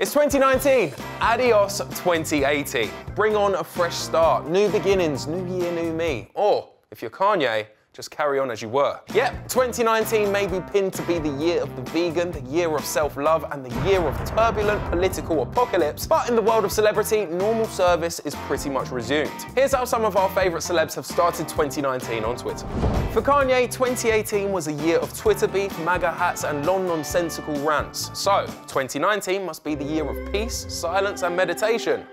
It's 2019, adios 2018. Bring on a fresh start, new beginnings, new year, new me. Or, if you're Kanye, just carry on as you were. Yep, 2019 may be pinned to be the year of the vegan, the year of self-love, and the year of turbulent political apocalypse, but in the world of celebrity, normal service is pretty much resumed. Here's how some of our favourite celebs have started 2019 on Twitter. For Kanye, 2018 was a year of Twitter beef, MAGA hats, and long nonsensical rants. So, 2019 must be the year of peace, silence, and meditation.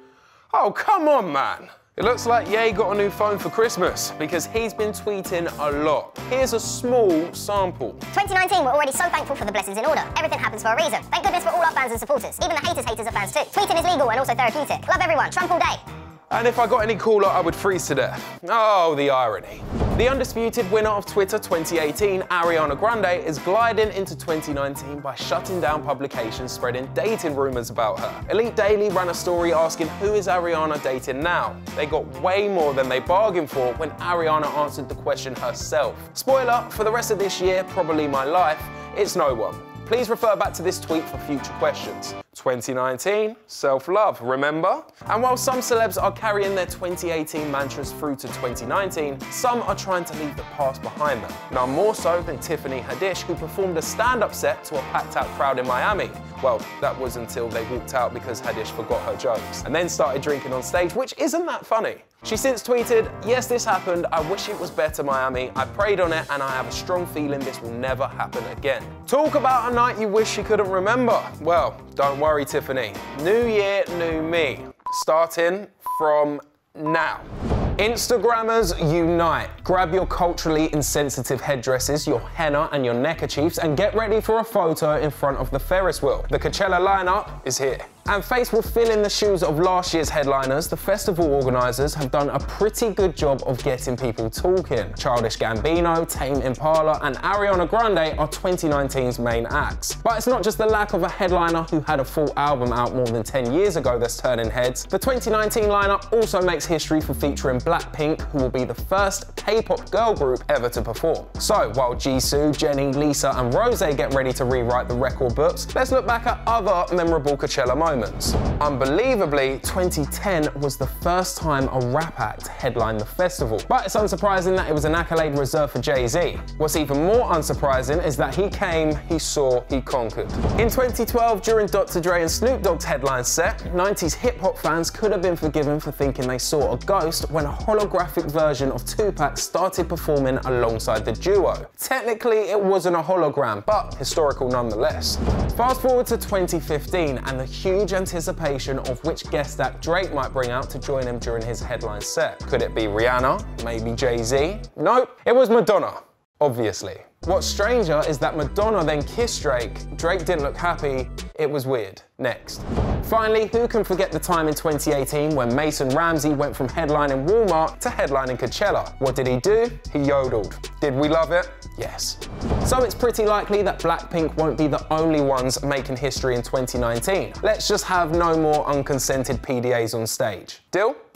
Oh, come on, man. It looks like Ye got a new phone for Christmas because he's been tweeting a lot. Here's a small sample. 2019, we're already so thankful for the blessings in order. Everything happens for a reason. Thank goodness for all our fans and supporters. Even the haters are fans too. Tweeting is legal and also therapeutic. Love everyone. Trump all day. And if I got any cooler, I would freeze to death. Oh, the irony. The undisputed winner of Twitter 2018, Ariana Grande, is gliding into 2019 by shutting down publications spreading dating rumours about her. Elite Daily ran a story asking who is Ariana dating now. They got way more than they bargained for when Ariana answered the question herself. Spoiler, for the rest of this year, probably my life, it's no one. Please refer back to this tweet for future questions. 2019, self-love, remember? And while some celebs are carrying their 2018 mantras through to 2019, some are trying to leave the past behind them. None more so than Tiffany Haddish, who performed a stand-up set to a packed-out crowd in Miami. Well, that was until they walked out because Haddish forgot her jokes, and then started drinking on stage, which isn't that funny. She since tweeted, "Yes, this happened. I wish it was better, Miami. I prayed on it, and I have a strong feeling this will never happen again." Talk about a night you wish you couldn't remember. Well, don't worry, Tiffany. New year, new me. Starting from now. Instagrammers unite. Grab your culturally insensitive headdresses, your henna and your neckerchiefs, and get ready for a photo in front of the Ferris wheel. The Coachella lineup is here. And faced with filling the shoes of last year's headliners, the festival organisers have done a pretty good job of getting people talking. Childish Gambino, Tame Impala and Ariana Grande are 2019's main acts. But it's not just the lack of a headliner who had a full album out more than 10 years ago that's turning heads. The 2019 lineup also makes history for featuring Blackpink, who will be the first K-pop girl group ever to perform. So while Jisoo, Jennie, Lisa and Rose get ready to rewrite the record books, let's look back at other memorable Coachella moments. Unbelievably, 2010 was the first time a rap act headlined the festival. But it's unsurprising that it was an accolade reserved for Jay-Z. What's even more unsurprising is that he came, he saw, he conquered. In 2012, during Dr. Dre and Snoop Dogg's headline set, 90s hip-hop fans could have been forgiven for thinking they saw a ghost when a holographic version of Tupac started performing alongside the duo. Technically, it wasn't a hologram, but historical nonetheless. Fast forward to 2015 and the huge anticipation of which guest act Drake might bring out to join him during his headline set. Could it be Rihanna? Maybe Jay-Z? Nope, it was Madonna, obviously. What's stranger is that Madonna then kissed Drake. Drake didn't look happy. It was weird. Next. Finally, who can forget the time in 2018 when Mason Ramsey went from headlining Walmart to headlining Coachella? What did he do? He yodeled. Did we love it? Yes. So it's pretty likely that Blackpink won't be the only ones making history in 2019. Let's just have no more unconsented PDAs on stage. Deal?